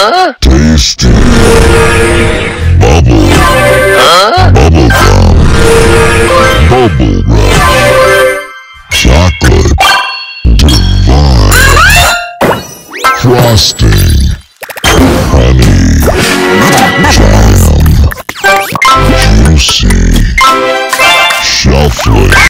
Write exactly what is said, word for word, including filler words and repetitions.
Huh? Tasty. Bubble. Huh? Bubble gum. Bubble rush. Chocolate. Divine. Frosting.